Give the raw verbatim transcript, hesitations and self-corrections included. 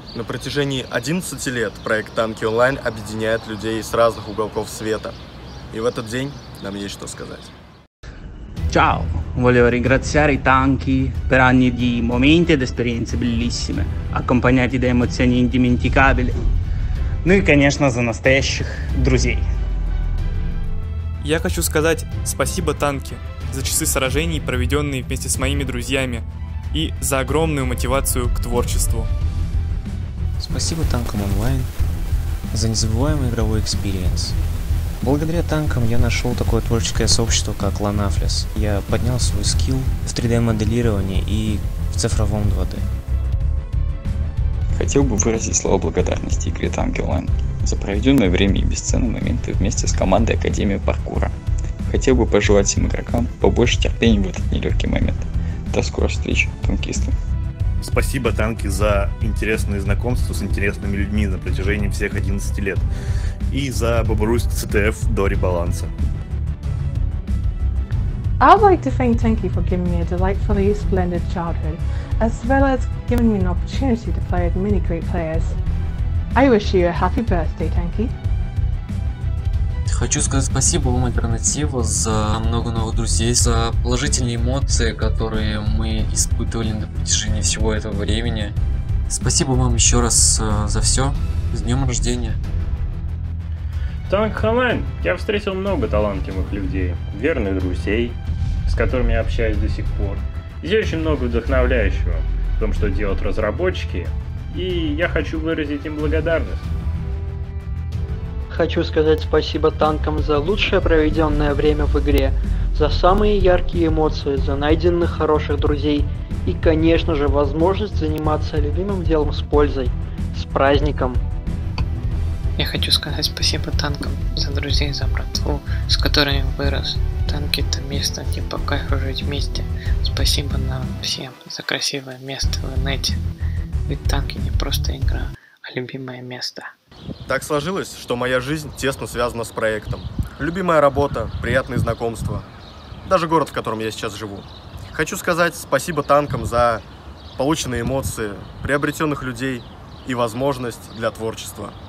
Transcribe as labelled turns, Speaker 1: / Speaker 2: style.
Speaker 1: На протяжении одиннадцати лет проект «Танки онлайн» объединяет людей с разных уголков света. И в этот день нам есть что сказать.
Speaker 2: Ciao, volevo ringraziare i Tanchi per anni di momenti ed esperienze bellissime, accompagnati da emozioni indimenticabili. Ну и, конечно, за настоящих друзей.
Speaker 3: Я хочу сказать спасибо, Танки, за часы сражений, проведенные вместе с моими друзьями, и за огромную мотивацию к творчеству.
Speaker 4: Спасибо Танкам онлайн за незабываемый игровой экспириенс. Благодаря танкам я нашел такое творческое сообщество, как Ланафлес. Я поднял свой скилл в три дэ моделировании и в цифровом два дэ.
Speaker 5: Хотел бы выразить слова благодарности игре Танки онлайн за проведенное время и бесценные моменты вместе с командой Академии Паркура. Хотел бы пожелать всем игрокам побольше терпения в этот нелегкий момент. До скорых встреч, танкисты.
Speaker 6: Спасибо, Танки, за интересные знакомства с интересными людьми на протяжении всех одиннадцати лет. И за Бобруйск си ти эф до ребаланса.
Speaker 7: I'd like to thank Tanky for giving me a delightfully splendid childhood, as well as giving me an opportunity to play with many great players. I wish you a happy birthday, Tanky.
Speaker 8: Хочу сказать спасибо вам, Альтернатива, за много новых друзей, за положительные эмоции, которые мы испытывали на протяжении всего этого времени. Спасибо вам еще раз за все. С днем рождения.
Speaker 9: Танк онлайн я встретил много талантливых людей, верных друзей, с которыми я общаюсь до сих пор. Здесь очень много вдохновляющего в том, что делают разработчики, и я хочу выразить им благодарность.
Speaker 10: Хочу сказать спасибо Танкам за лучшее проведенное время в игре, за самые яркие эмоции, за найденных хороших друзей и, конечно же, возможность заниматься любимым делом с пользой. С праздником!
Speaker 11: Я хочу сказать спасибо Танкам за друзей, за братву, с которыми вырос. Танки — это место, где по кайфу жить вместе. Спасибо нам всем за красивое место в инете. Ведь танки не просто игра, а любимое место.
Speaker 1: Так сложилось, что моя жизнь тесно связана с проектом. Любимая работа, приятные знакомства, даже город, в котором я сейчас живу. Хочу сказать спасибо Танкам за полученные эмоции, приобретенных людей и возможность для творчества.